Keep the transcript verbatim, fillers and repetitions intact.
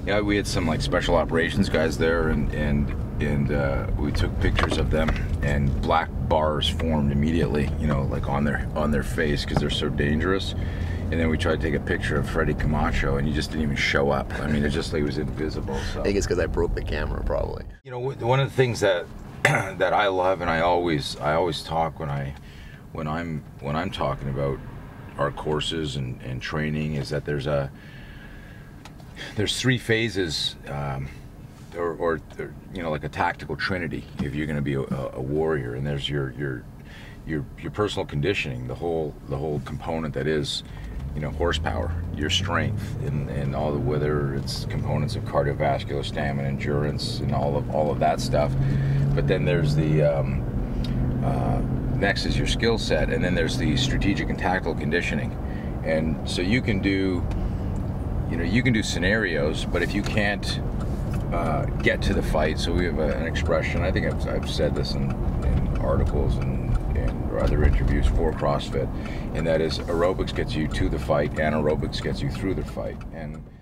Yeah, we had some like special operations guys there, and and and uh, we took pictures of them, and black bars formed immediately, you know, like on their on their face because they're so dangerous. And then we tried to take a picture of Freddie Camacho, and he just didn't even show up. I mean, it just like he was invisible. So. I think it's because I broke the camera, probably. You know, one of the things that that I love, and I always I always talk when I when I'm when I'm talking about our courses and, and training, is that there's a there's three phases, um, or, or, or you know, like a tactical trinity if you're going to be a, a warrior. And there's your your your your personal conditioning, the whole the whole component that is, you know, horsepower, your strength, and, and all the, whether it's components of cardiovascular, stamina, endurance, and all of all of that stuff. But then there's the um, uh, next is your skill set, and then there's the strategic and tactical conditioning. And so you can do, you know, you can do scenarios, but if you can't uh, get to the fight, so we have a, an expression. I think I've, I've said this in, in articles and. or other interviews for CrossFit, and that is aerobics gets you to the fight, anaerobics gets you through the fight. And